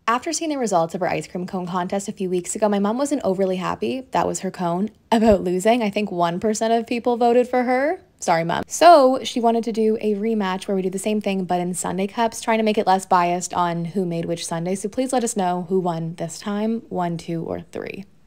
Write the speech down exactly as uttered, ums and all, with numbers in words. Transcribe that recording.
After seeing the results of her ice cream cone contest a few weeks ago, my mom wasn't overly happy, that was her cone, about losing. I think one percent of people voted for her. Sorry, mom. So she wanted to do a rematch where we do the same thing, but in sundae cups, trying to make it less biased on who made which sundae. So please let us know who won this time, one, two, or three.